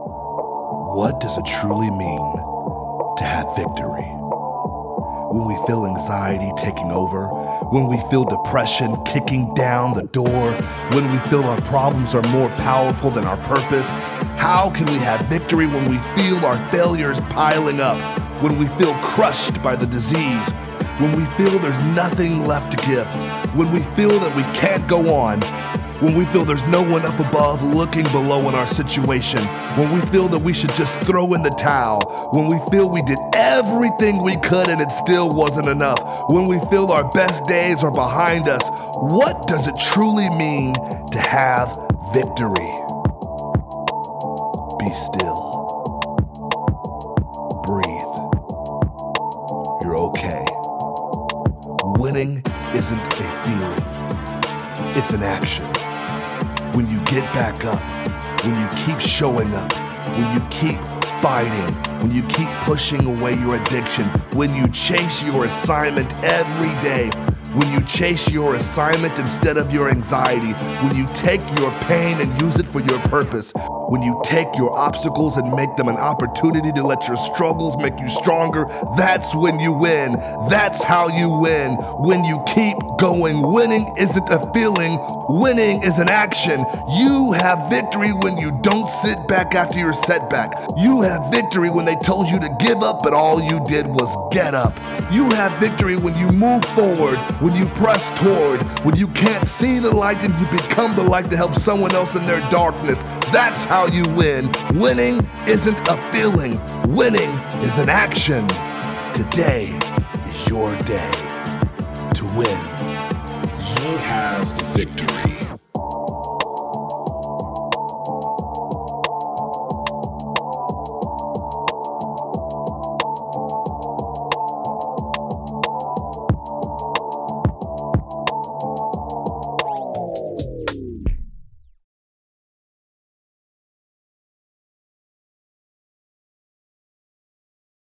What does it truly mean to have victory? When we feel anxiety taking over, when we feel depression kicking down the door, when we feel our problems are more powerful than our purpose, how can we have victory when we feel our failures piling up, when we feel crushed by the disease, when we feel there's nothing left to give, when we feel that we can't go on, when we feel there's no one up above looking below in our situation, when we feel that we should just throw in the towel, when we feel we did everything we could and it still wasn't enough, when we feel our best days are behind us, what does it truly mean to have victory? Be still. Breathe. You're okay. Winning isn't a feeling, it's an action. When you get back up, when you keep showing up, when you keep fighting, when you keep pushing away your addiction, when you chase your assignment every day, when you chase your assignment instead of your anxiety, when you take your pain and use it for your purpose, when you take your obstacles and make them an opportunity to let your struggles make you stronger, that's when you win. That's how you win. When you keep going, winning isn't a feeling, winning is an action. You have victory when you don't sit back after your setback. You have victory when they told you to give up, but all you did was get up. You have victory when you move forward, when you press toward, when you can't see the light and you become the light to help someone else in their darkness. That's how you win. Winning isn't a feeling. Winning is an action. Today is your day to win. You have the victory.